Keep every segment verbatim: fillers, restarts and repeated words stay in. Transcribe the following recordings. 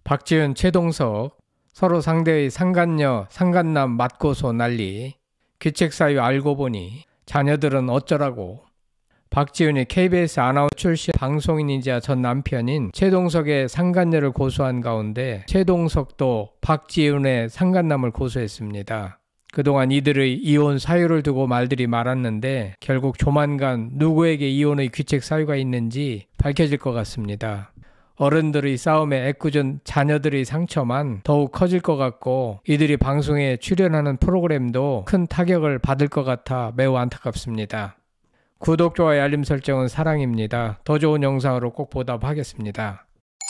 박지윤, 최동석 서로 상대의 상간녀, 상간남 맞고소 난리. 귀책 사유 알고 보니 자녀들은 어쩌라고. 박지윤이 케이비에스 아나운서 출신 방송인이자 전 남편인 최동석의 상간녀를 고소한 가운데 최동석도 박지윤의 상간남을 고소했습니다. 그동안 이들의 이혼 사유를 두고 말들이 많았는데 결국 조만간 누구에게 이혼의 귀책 사유가 있는지 밝혀질 것 같습니다. 어른들의 싸움에 애꿎은 자녀들의 상처만 더욱 커질 것 같고 이들이 방송에 출연하는 프로그램도 큰 타격을 받을 것 같아 매우 안타깝습니다. 구독, 좋아요, 알림 설정은 사랑입니다. 더 좋은 영상으로 꼭 보답하겠습니다.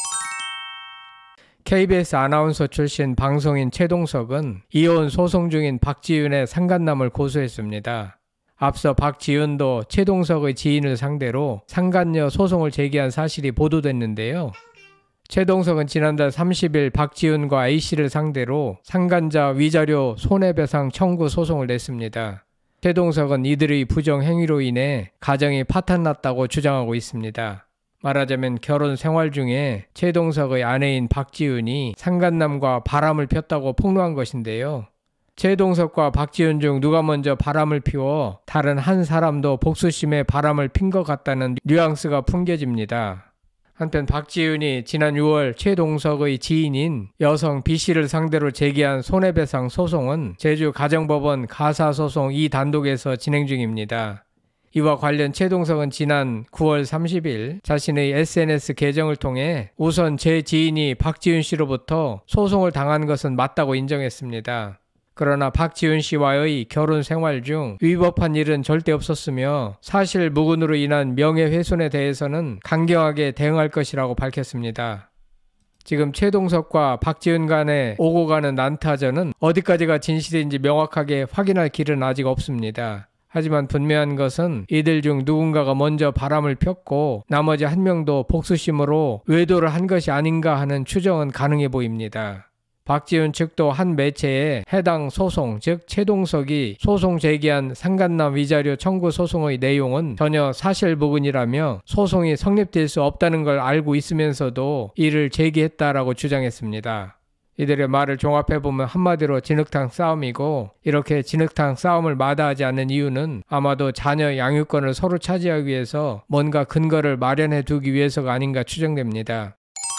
케이비에스 아나운서 출신 방송인 최동석은 이혼 소송 중인 박지윤의 상간남을 고소했습니다. 앞서 박지윤도 최동석의 지인을 상대로 상간녀 소송을 제기한 사실이 보도됐는데요. 최동석은 지난달 삼십 일 박지윤과 A씨를 상대로 상간자 위자료 손해배상 청구 소송을 냈습니다. 최동석은 이들의 부정행위로 인해 가정이 파탄났다고 주장하고 있습니다. 말하자면 결혼 생활 중에 최동석의 아내인 박지윤이 상간남과 바람을 폈다고 폭로한 것인데요. 최동석과 박지윤 중 누가 먼저 바람을 피워 다른 한 사람도 복수심에 바람을 핀 것 같다는 뉘앙스가 풍겨집니다. 한편 박지윤이 지난 유월 최동석의 지인인 여성 B씨를 상대로 제기한 손해배상 소송은 제주가정법원 가사소송 이 단독에서 진행 중입니다. 이와 관련 최동석은 지난 구월 삼십일 자신의 에스엔에스 계정을 통해 우선 제 지인이 박지윤 씨로부터 소송을 당한 것은 맞다고 인정했습니다. 그러나 박지윤 씨와의 결혼 생활 중 위법한 일은 절대 없었으며 사실 무근으로 인한 명예훼손에 대해서는 강경하게 대응할 것이라고 밝혔습니다. 지금 최동석과 박지윤 간의 오고 가는 난타전은 어디까지가 진실인지 명확하게 확인할 길은 아직 없습니다. 하지만 분명한 것은 이들 중 누군가가 먼저 바람을 폈고 나머지 한 명도 복수심으로 외도를 한 것이 아닌가 하는 추정은 가능해 보입니다. 박지윤 측도 한 매체에 해당 소송, 즉 최동석이 소송 제기한 상간남 위자료 청구 소송의 내용은 전혀 사실무근이라며 소송이 성립될 수 없다는 걸 알고 있으면서도 이를 제기했다라고 주장했습니다. 이들의 말을 종합해보면 한마디로 진흙탕 싸움이고, 이렇게 진흙탕 싸움을 마다하지 않는 이유는 아마도 자녀 양육권을 서로 차지하기 위해서 뭔가 근거를 마련해 두기 위해서가 아닌가 추정됩니다.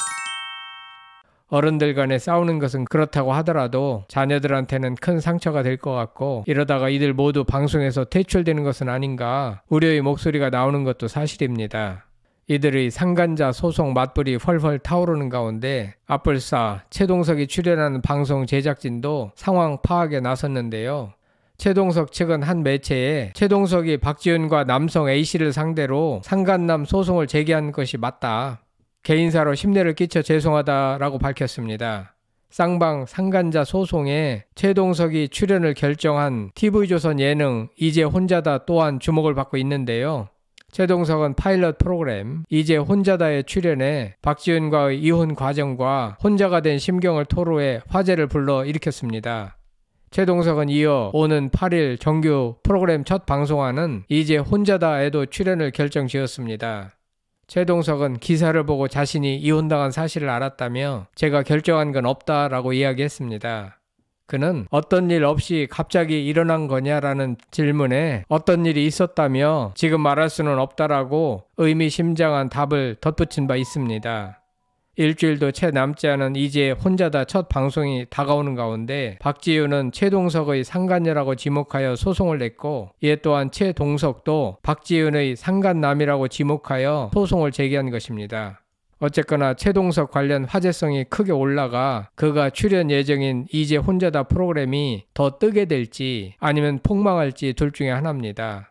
어른들 간에 싸우는 것은 그렇다고 하더라도 자녀들한테는 큰 상처가 될 것 같고, 이러다가 이들 모두 방송에서 퇴출되는 것은 아닌가 우려의 목소리가 나오는 것도 사실입니다. 이들의 상간자 소송 맞불이 펄펄 타오르는 가운데 앞불사 최동석이 출연하는 방송 제작진도 상황 파악에 나섰는데요. 최동석 측은 한 매체에 최동석이 박지윤과 남성 A씨를 상대로 상간남 소송을 제기한 것이 맞다, 개인사로 심려를 끼쳐 죄송하다라고 밝혔습니다. 쌍방 상간자 소송에 최동석이 출연을 결정한 티비조선 예능 이제 혼자다 또한 주목을 받고 있는데요. 최동석은 파일럿 프로그램 이제 혼자다에 출연해 박지윤과의 이혼 과정과 혼자가 된 심경을 토로해 화제를 불러 일으켰습니다. 최동석은 이어 오는 팔 일 정규 프로그램 첫 방송하는 이제 혼자다에도 출연을 결정지었습니다. 최동석은 기사를 보고 자신이 이혼당한 사실을 알았다며 제가 결정한 건 없다라고 이야기했습니다. 그는 어떤 일 없이 갑자기 일어난 거냐라는 질문에 어떤 일이 있었다며 지금 말할 수는 없다라고 의미심장한 답을 덧붙인 바 있습니다. 일주일도 채 남지 않은 이제 혼자다 첫 방송이 다가오는 가운데 박지윤은 최동석의 상간녀라고 지목하여 소송을 냈고, 이에 또한 최동석도 박지윤의 상간남이라고 지목하여 소송을 제기한 것입니다. 어쨌거나 최동석 관련 화제성이 크게 올라가 그가 출연 예정인 이제 혼자다 프로그램이 더 뜨게 될지 아니면 폭망할지 둘 중에 하나입니다.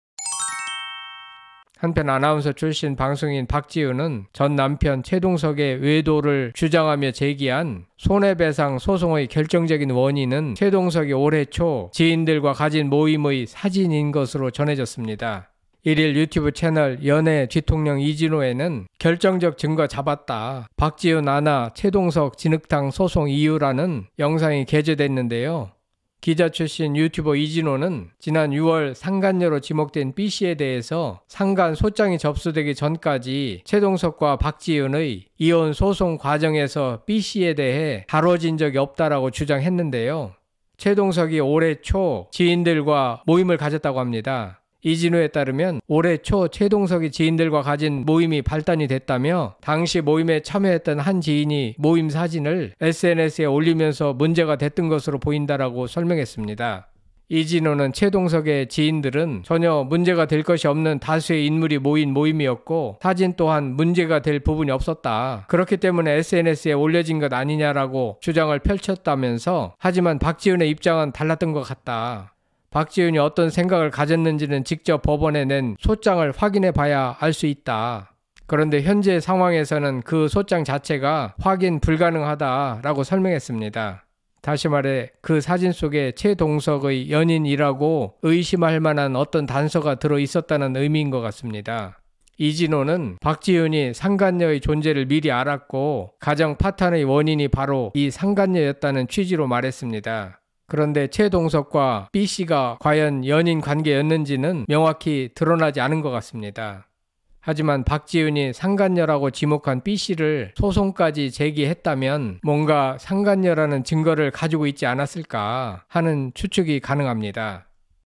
한편 아나운서 출신 방송인 박지윤은 전 남편 최동석의 외도를 주장하며 제기한 손해배상 소송의 결정적인 원인은 최동석이 올해 초 지인들과 가진 모임의 사진인 것으로 전해졌습니다. 일 일 유튜브 채널 연애 뒤통령 이진호에는 결정적 증거 잡았다, 박지윤 아나 최동석 진흙탕 소송 이유라는 영상이 게재됐는데요. 기자 출신 유튜버 이진호는 지난 유월 상간녀로 지목된 B씨에 대해서 상간 소장이 접수되기 전까지 최동석과 박지은의 이혼 소송 과정에서 B씨에 대해 다뤄진 적이 없다라고 주장했는데요. 최동석이 올해 초 지인들과 모임을 가졌다고 합니다. 이진호에 따르면 올해 초 최동석이 지인들과 가진 모임이 발단이 됐다며 당시 모임에 참여했던 한 지인이 모임 사진을 에스엔에스에 올리면서 문제가 됐던 것으로 보인다라고 설명했습니다. 이진호는 최동석의 지인들은 전혀 문제가 될 것이 없는 다수의 인물이 모인 모임이었고 사진 또한 문제가 될 부분이 없었다. 그렇기 때문에 에스엔에스에 올려진 것 아니냐라고 주장을 펼쳤다면서 하지만 박지은의 입장은 달랐던 것 같다. 박지은이 어떤 생각을 가졌는지는 직접 법원에 낸 소장을 확인해 봐야 알 수 있다. 그런데 현재 상황에서는 그 소장 자체가 확인 불가능하다라고 설명했습니다. 다시 말해 그 사진 속에 최동석의 연인이라고 의심할 만한 어떤 단서가 들어 있었다는 의미인 것 같습니다. 이진호는 박지은이 상간녀의 존재를 미리 알았고 가정 파탄의 원인이 바로 이 상간녀였다는 취지로 말했습니다. 그런데 최동석과 B씨가 과연 연인 관계였는지는 명확히 드러나지 않은 것 같습니다. 하지만 박지은이 상간녀라고 지목한 B씨를 소송까지 제기했다면 뭔가 상간녀라는 증거를 가지고 있지 않았을까 하는 추측이 가능합니다.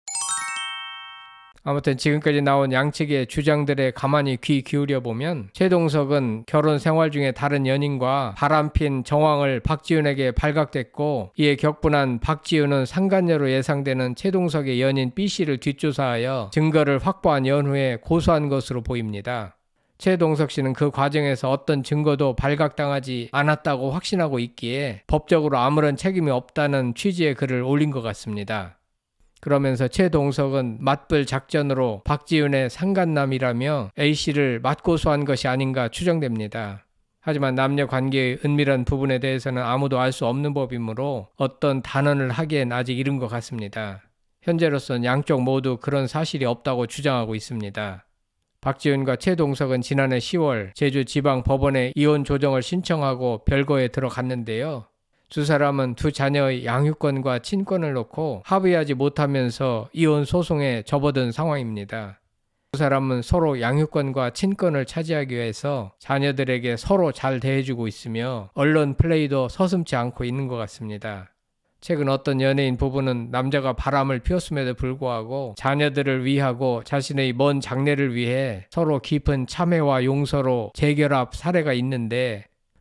아무튼 지금까지 나온 양측의 주장들에 가만히 귀 기울여 보면 최동석은 결혼 생활 중에 다른 연인과 바람핀 정황을 박지은에게 발각됐고 이에 격분한 박지은은 상간녀로 예상되는 최동석의 연인 B씨를 뒷조사하여 증거를 확보한 연후에 고소한 것으로 보입니다. 최동석 씨는 그 과정에서 어떤 증거도 발각당하지 않았다고 확신하고 있기에 법적으로 아무런 책임이 없다는 취지의 글을 올린 것 같습니다. 그러면서 최동석은 맞불 작전으로 박지은의 상간남이라며 A씨를 맞고소한 것이 아닌가 추정됩니다. 하지만 남녀 관계의 은밀한 부분에 대해서는 아무도 알 수 없는 법이므로 어떤 단언을 하기엔 아직 이른 것 같습니다. 현재로선 양쪽 모두 그런 사실이 없다고 주장하고 있습니다. 박지은과 최동석은 지난해 시월 제주지방법원에 이혼 조정을 신청하고 별거에 들어갔는데요. 두 사람은 두 자녀의 양육권과 친권을 놓고 합의하지 못하면서 이혼 소송에 접어든 상황입니다. 두 사람은 서로 양육권과 친권을 차지하기 위해서 자녀들에게 서로 잘 대해주고 있으며 언론 플레이도 서슴지 않고 있는 것 같습니다. 최근 어떤 연예인 부부는 남자가 바람을 피웠음에도 불구하고 자녀들을 위하고 자신의 먼 장래를 위해 서로 깊은 참회와 용서로 재결합 사례가 있는데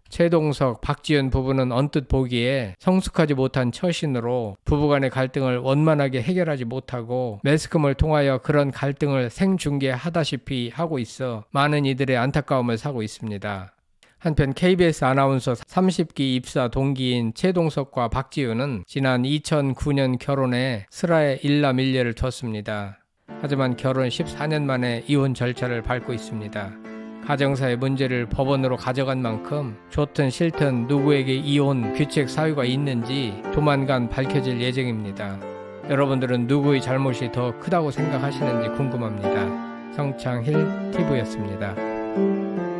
최동석, 박지은 부부는 언뜻 보기에 성숙하지 못한 처신으로 부부간의 갈등을 원만하게 해결하지 못하고 매스컴을 통하여 그런 갈등을 생중계하다시피 하고 있어 많은 이들의 안타까움을 사고 있습니다. 한편 케이비에스 아나운서 삼십 기 입사 동기인 최동석과 박지은은 지난 이천구 년 결혼에 슬하에 일남일녀를 뒀습니다. 하지만 결혼 십사 년 만에 이혼 절차를 밟고 있습니다. 가정사의 문제를 법원으로 가져간 만큼 좋든 싫든 누구에게 이혼 규책 사유가 있는지 조만간 밝혀질 예정입니다. 여러분들은 누구의 잘못이 더 크다고 생각하시는지 궁금합니다. 성창힐 티비였습니다.